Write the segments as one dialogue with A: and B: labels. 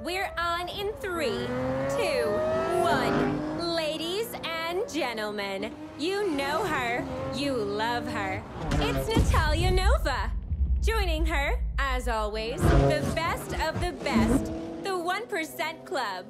A: We're on in 3, 2, 1. Ladies and gentlemen, you know her, you love her. It's Natalia Nova. Joining her, as always, the best of the best, the 1% Club.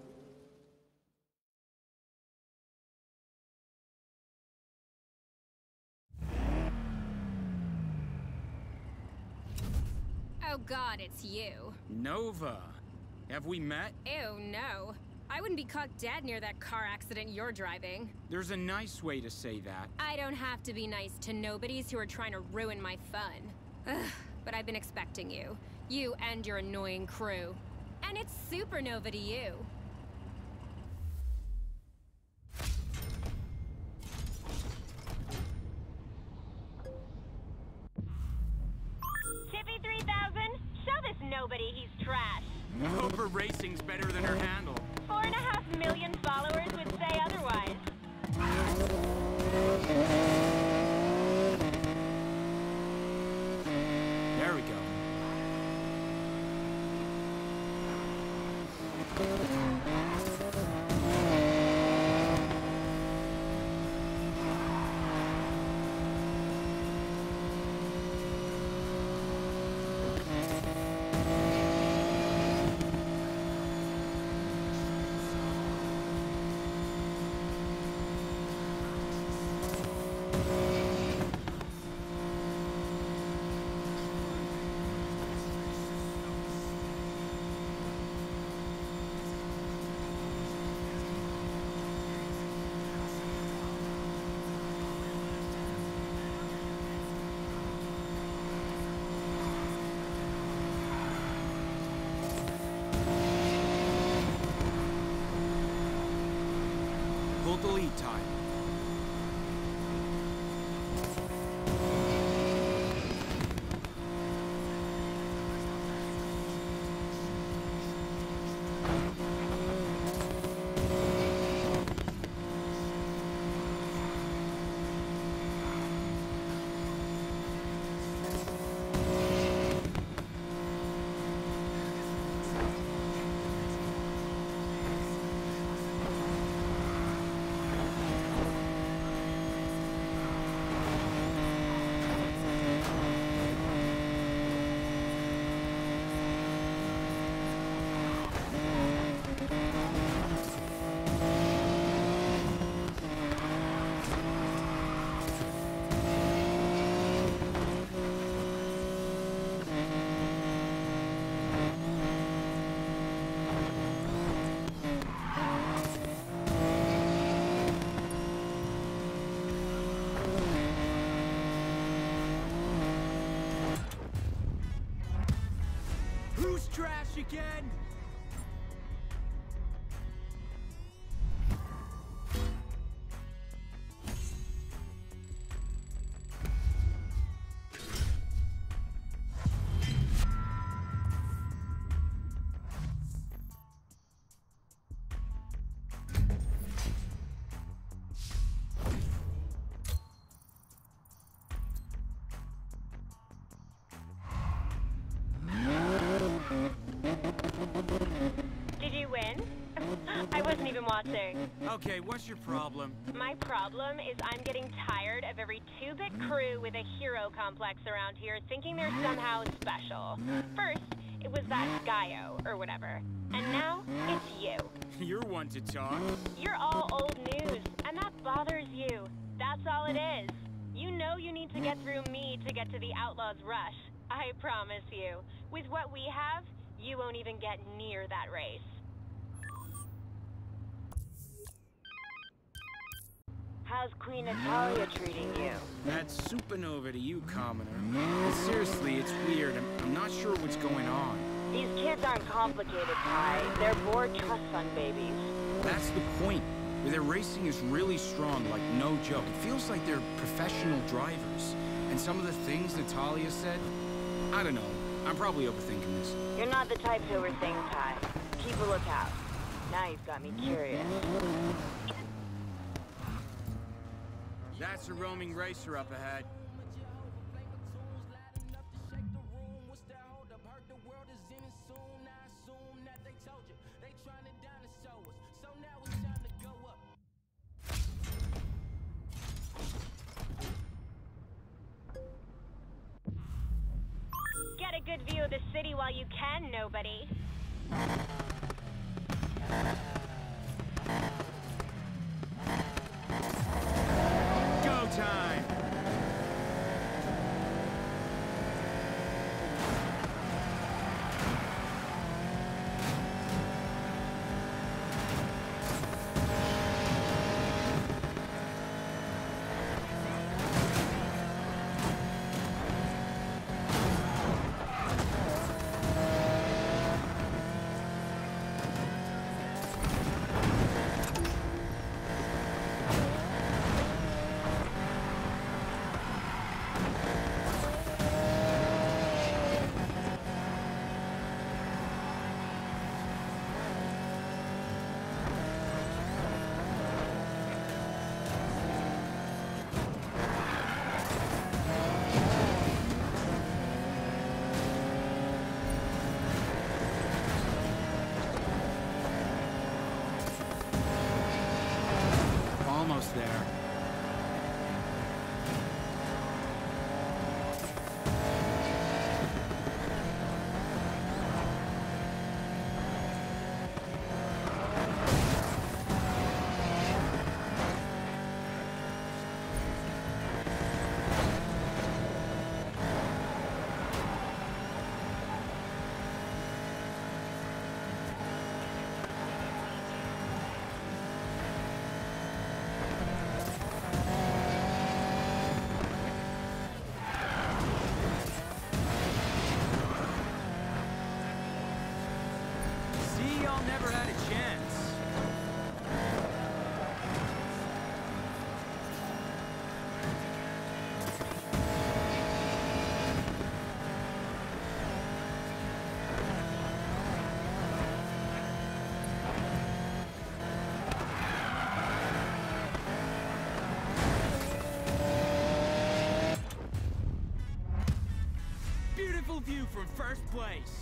B: Oh God, it's you.
C: Nova. Have we met?
B: Ew, no. I wouldn't be caught dead near that car accident you're driving.
C: There's a nice way to say that.
B: I don't have to be nice to nobodies who are trying to ruin my fun. Ugh, but I've been expecting you. You and your annoying crew. And it's supernova to you.
D: Tippy 3000, show this nobody he's trash.
C: Hope her racing's better than her handle.
D: 4.5 million followers would say otherwise.
C: There we go. Pull the lead time. Who's trash again?
D: Did you win? I wasn't even watching.
C: Okay, what's your problem?
D: My problem is I'm getting tired of every 2-bit crew with a hero complex around here thinking they're somehow special. First, it was that Gaio, or whatever. And now, it's you.
C: You're one to talk.
D: You're all old news, and that bothers you. That's all it is. You know you need to get through me to get to the Outlaw's rush. I promise you. With what we have, you won't even get near that race. How's Queen Natalia treating you?
C: That's supernova to you, commoner. But seriously, it's weird. I'm not sure what's going on.
D: These kids aren't complicated, Ty. They're bored trust fund babies.
C: That's the point. Their racing is really strong, like no joke. It feels like they're professional drivers. And some of the things Natalia said, I don't know. I'm probably overthinking this.
D: You're not the type to overthink, Ty. Keep a lookout. Now you've got me curious.
C: That's a roaming racer up ahead.
D: good view of the city while you can, nobody.
C: Go time! Almost there. See, y'all never had a chance. Beautiful view from first place.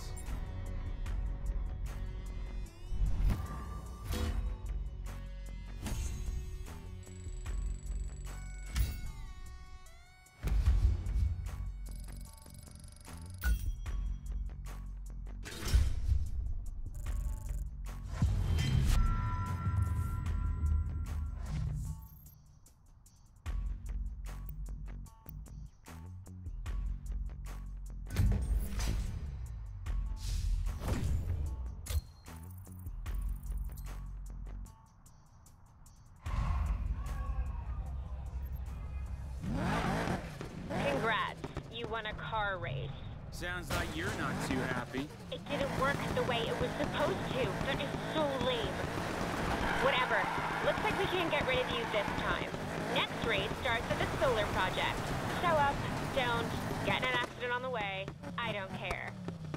D: Congrats. You won a car race.
C: Sounds like you're not too happy.
D: It didn't work the way it was supposed to. That is so lame. Whatever. Looks like we can't get rid of you this time. Next race starts at the solar project. Show up, don't, get in an accident on the way. I don't care.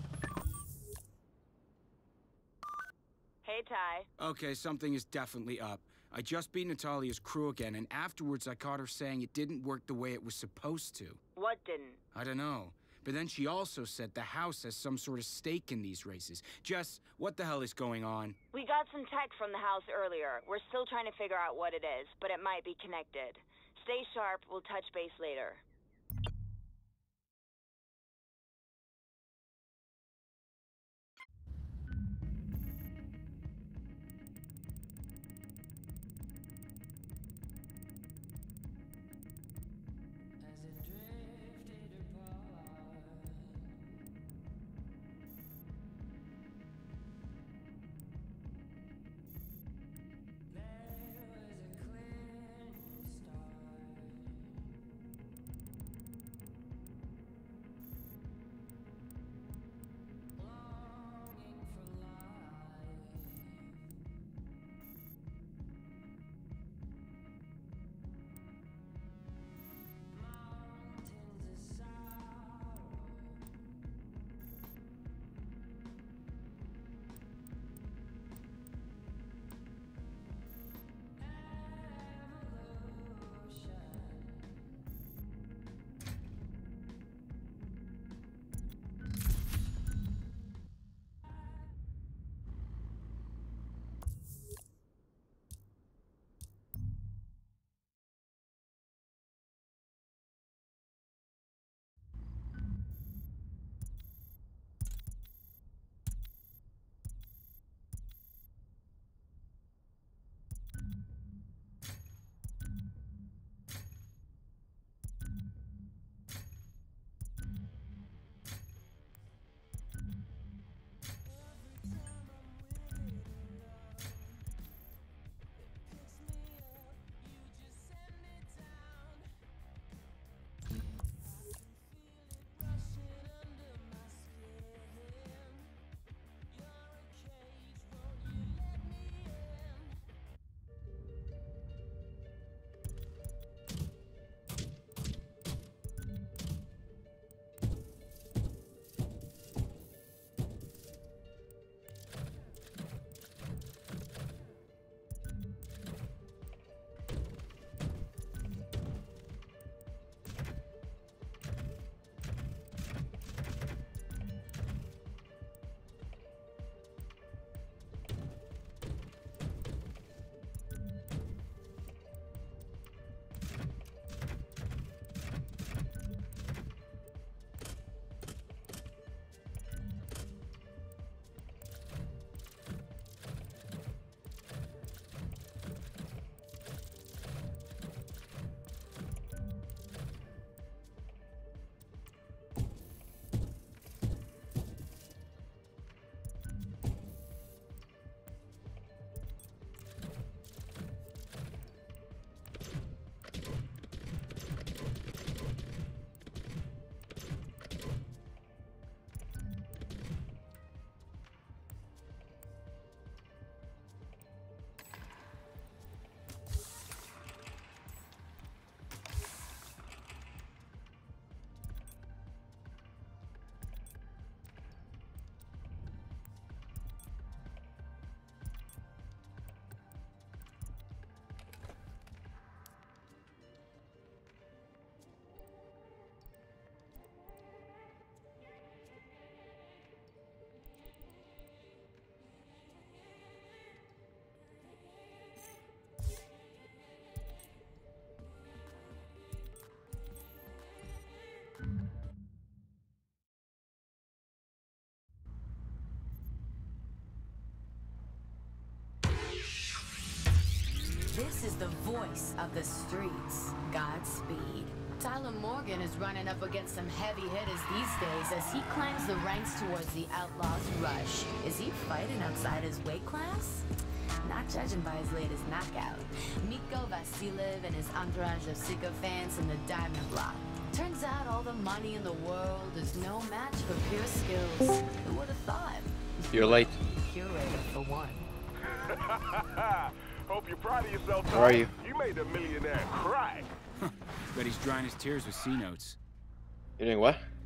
D: Hey, Ty.
C: Okay, something is definitely up. I just beat Natalia's crew again, and afterwards I caught her saying it didn't work the way it was supposed to.
D: What didn't?
C: I don't know. But then she also said the house has some sort of stake in these races. Jess, what the hell is going on?
D: We got some tech from the house earlier. We're still trying to figure out what it is, but it might be connected. Stay sharp. We'll touch base later.
E: voice of the streets. Godspeed. Tyler Morgan is running up against some heavy hitters these days as he climbs the ranks towards the Outlaw's rush. Is he fighting outside his weight class? Not judging by his latest knockout. Miko Vasilev and his entourage of sycophants in the Diamond Block. Turns out all the money in the world is no match for pure skills. Who would have thought?
F: You're late.
E: Curator for one.
G: Hope you're proud of yourself,
F: How are you?
G: You made a millionaire cry.
C: Bet he's drying his tears with C-notes.
F: You're doing what?